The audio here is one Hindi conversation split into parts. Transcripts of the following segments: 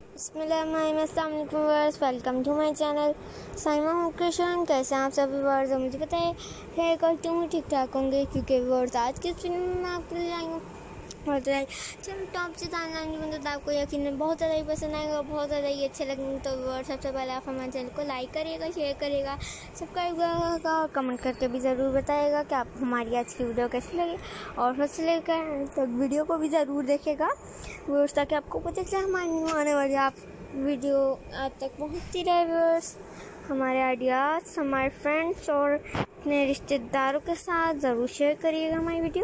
अस्सलाम वालेकुम viewers, welcome to my channel Saima Krishna. कैसे हैं आप सभी व्यूअर्स? मुझे पता है शेयर करती हूँ ठीक ठाक होंगे, क्योंकि व्यूअर्स आज की फिल्म में आपके लिए लाएंगे बहुत ज़्यादा चलो टॉप से तान लाएंगे। मतलब आपको यकीन बहुत ज़्यादा ही पसंद आएगा, बहुत ज़्यादा ही अच्छे लगेंगे। तो व्यूअर्स सबसे पहले आप हमारे चैनल को लाइक करिएगा, शेयर करिएगा, सब्सक्राइब करिएगा और कमेंट करके भी ज़रूर बताइएगा कि आपको हमारी आज की वीडियो कैसी लगी। और फर्स्ट से लेकर तक वीडियो को भी ज़रूर देखेगा व्यूअर्स, ताकि आपको पता चले हमारी न्यू आने वाली आप वीडियो आप तक पहुँचती रहे। व्यूअर्स हमारे आइडियाज़ हमारे फ्रेंड्स और अपने रिश्तेदारों के साथ ज़रूर शेयर करिएगा हमारी वीडियो,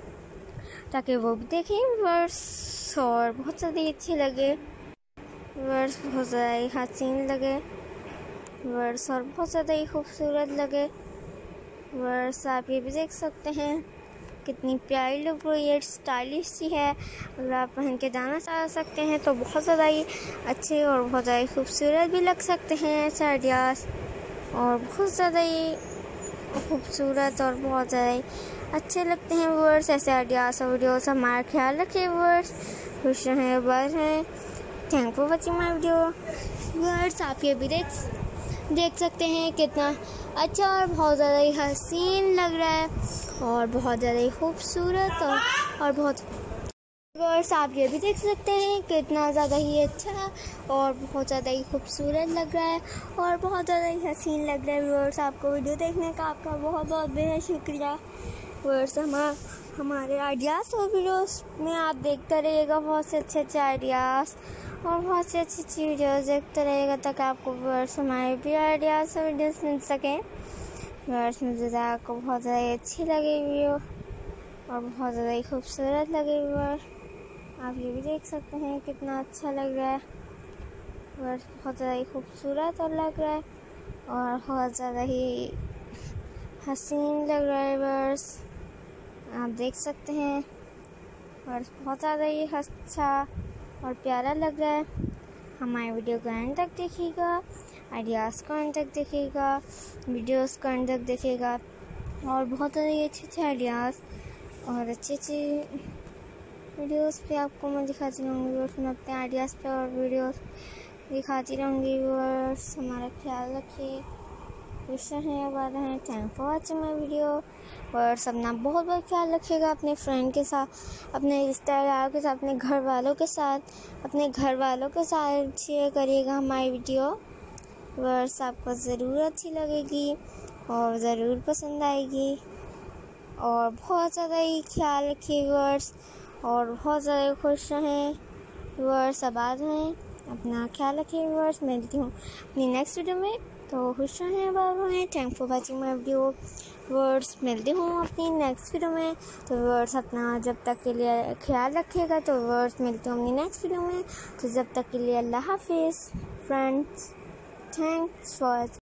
ताकि वो भी देखें व्यूअर्स और बहुत ज़्यादा ही अच्छी लगे व्यूअर्स, बहुत ज़्यादा ही हसीन लगे व्यूअर्स और बहुत ज़्यादा ही खूबसूरत लगे व्यूअर्स। आप ये भी देख सकते हैं कितनी प्यारी लुक रही है, स्टाइलिश सी है। अगर आप पहन के जाना चाह सकते हैं तो बहुत ज़्यादा ही अच्छे और बहुत ज़्यादा ही खूबसूरत भी लग सकते हैं ऐसे आइडियाज़, और बहुत ज़्यादा ही खूबसूरत और बहुत ज़्यादा ही अच्छे लगते हैं व्यूअर्स ऐसे आइडियाज़ और वीडियोस। हमारा ख्याल रखिए व्यूअर्स, खुश रहें, बात हैं। Thank for watching my video viewers. आप ये भी देख सकते हैं कितना अच्छा और बहुत ज़्यादा ही हसीन लग रहा है और बहुत ज़्यादा ही खूबसूरत और बहुत व्यूअर्स आप ये भी देख सकते हैं कितना ज़्यादा ही अच्छा और बहुत ज़्यादा ही खूबसूरत लग रहा है और बहुत ज़्यादा ही हसीन लग रहा है व्यूअर्स। आपको वीडियो देखने का आपका बहुत बहुत बेहद शुक्रिया व्यूअर्स। हमारे आइडियाज़ और वीडियोस में आप देखते रहिएगा बहुत से अच्छे आइडियाज़ और बहुत से अच्छी वीडियोस देखते रहिएगा, ताकि आपको व्यूअर्स हमारे भी आइडियाज़ और वीडियोस मिल सकें व्यूअर्स। मुझे आपको बहुत ज़्यादा अच्छी लगी वीडियो और बहुत ज़्यादा ही खूबसूरत लगे व्यूअर्स। आप ये भी देख सकते हैं कितना अच्छा लग रहा है व्यूअर्स, बहुत ज़्यादा ही खूबसूरत और लग रहा है और बहुत ज़्यादा ही हसीन लग रहा है व्यूअर्स। आप देख सकते हैं व्यूअर्स बहुत ज़्यादा ही अच्छा और प्यारा लग रहा है। हमारे वीडियो को एंड तक देखिएगा, आइडियाज़ को एंड तक देखिएगा, वीडियोस को एंड तक देखिएगा और बहुत ज़्यादा ही अच्छे आइडियाज़ और अच्छी वीडियोस पे आपको मैं दिखाती रहूँगी व्यूअर्स। मैं अपने आइडियाज़ पे और वीडियोस दिखाती रहूँगी व्यूअर्स। हमारा ख्याल रखिए, खुश रहें, बात रहें। Thank for watching my video और अपना बहुत बहुत ख्याल रखिएगा अपने फ्रेंड के साथ, अपने रिश्तेदारों के साथ, अपने घर वालों के साथ शेयर करिएगा हमारी वीडियो व्यूअर्स। आपको ज़रूर अच्छी लगेगी और ज़रूर पसंद आएगी और बहुत ज़्यादा ही ख्याल रखिए व्यूअर्स और बहुत ज़्यादा खुश रहें व्यूअर्स, आबाद रहें, अपना ख्याल रखिए व्यूअर्स। मिलती हूँ अपनी नेक्स्ट वीडियो में, तो खुश रहें, आबाद रहें। Thank for watching my video viewers. मिलती हूँ अपनी नेक्स्ट वीडियो में, तो व्यूअर्स अपना जब तक के लिए ख्याल रखिएगा। तो व्यूअर्स मिलती हूँ अपनी नेक्स्ट वीडियो में, तो जब तक के लिए अल्लाह हाफिज़ फ्रेंड्स। Thanks for